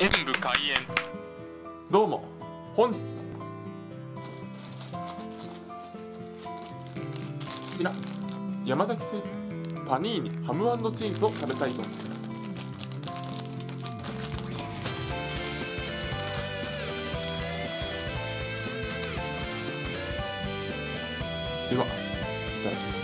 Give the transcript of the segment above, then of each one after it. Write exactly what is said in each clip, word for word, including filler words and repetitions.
演武開演。 どうも、本日はこちら山崎製パニーニハム&チーズを食べたいと思います。では、いただきます。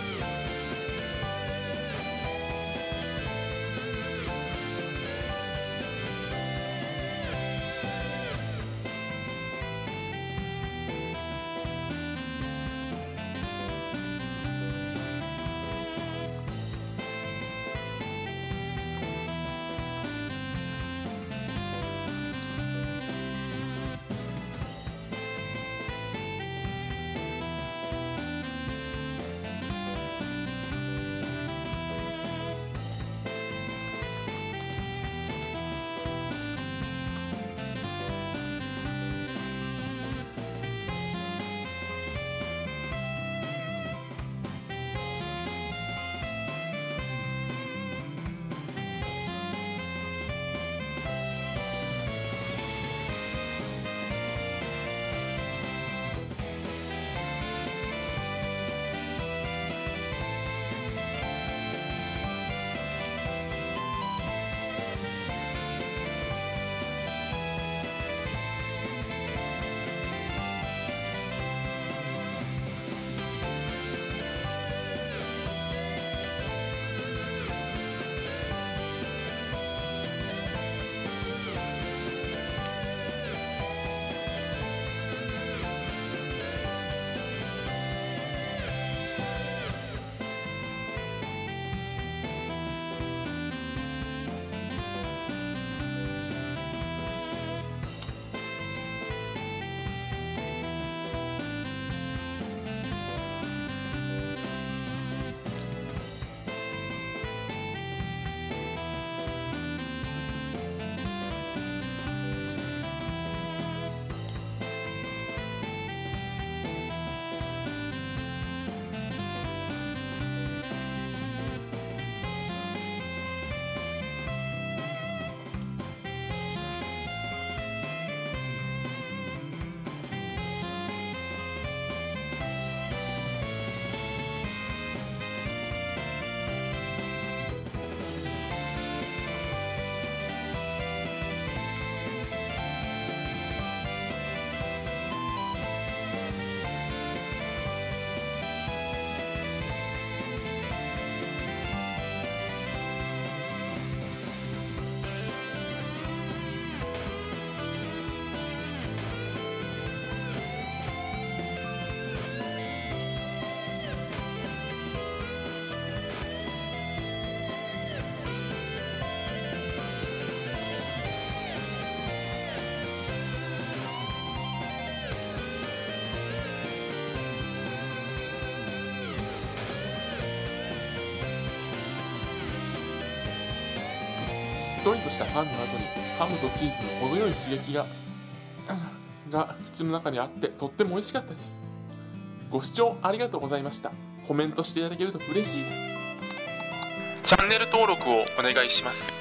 しっとりとしたパンの後にハムとチーズの程よい刺激がが口の中にあってとっても美味しかったです。ご視聴ありがとうございました。コメントしていただけると嬉しいです。 チャンネル登録をお願いします。